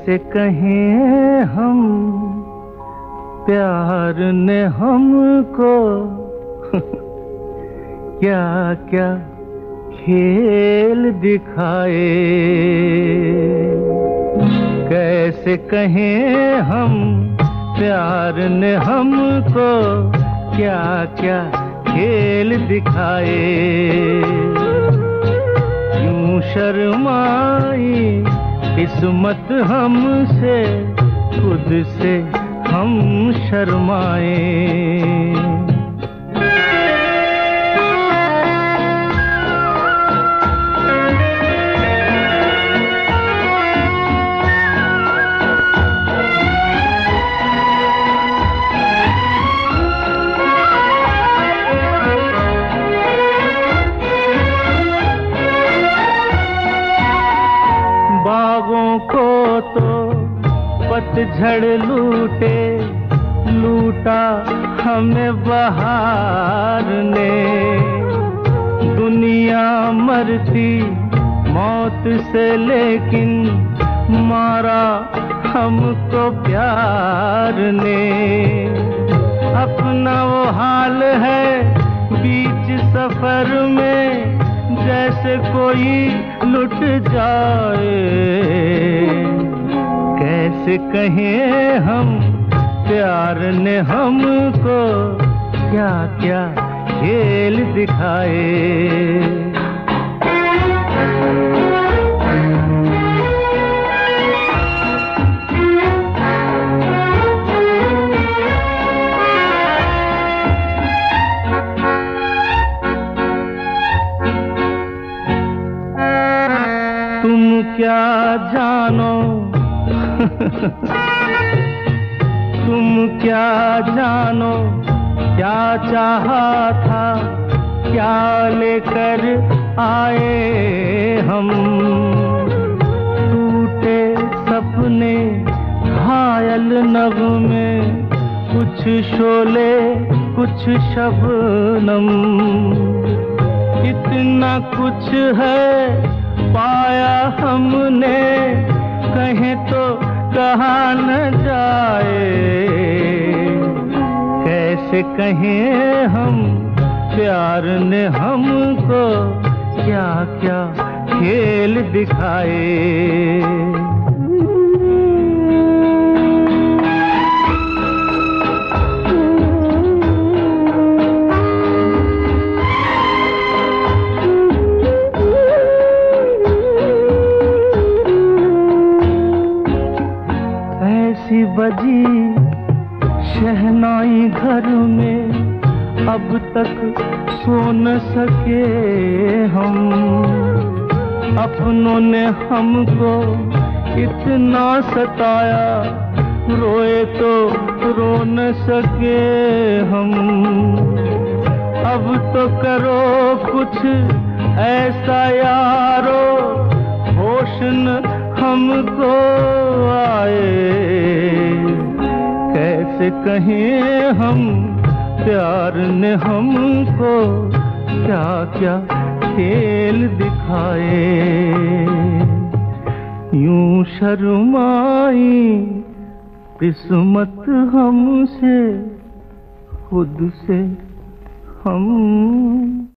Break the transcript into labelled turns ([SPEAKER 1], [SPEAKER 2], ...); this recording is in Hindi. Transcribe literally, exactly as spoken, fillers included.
[SPEAKER 1] कैसे कहें हम प्यार ने हमको क्या क्या खेल दिखाए। कैसे कहें हम प्यार ने हमको क्या क्या खेल दिखाए। यूं शर्माई किस्मत हमसे, खुद से हम शर्माए। बागों को तो पतझड़ लूटे, लूटा हमें बहार ने। दुनिया मरती मौत से, लेकिन मारा हमको प्यार ने। अपना वो हाल है बीच सफर में, जैसे कोई लुट जाए। कैसे कहें हम प्यार ने हमको क्या क्या खेल दिखाए। तुम क्या जानो तुम क्या जानो क्या चाहा था, क्या लेकर आए हम। टूटे सपने घायल नगमे, कुछ शोले कुछ शबनम। इतना कुछ है पाया हमने, कहें तो कहा न जाए। कैसे कहें हम प्यार ने हमको क्या क्या खेल दिखाए। ऐसी बजी शहनाई घर में, अब तक सो न सके हम। अपनों ने हमको इतना सताया, रोए तो रो न सके हम। अब तो करो कुछ ऐसा यारो, होश न हमको आए। कैसे कहें हम प्यार ने हमको क्या क्या खेल दिखाए। यूं शर्माई किस्मत हमसे, खुद से हम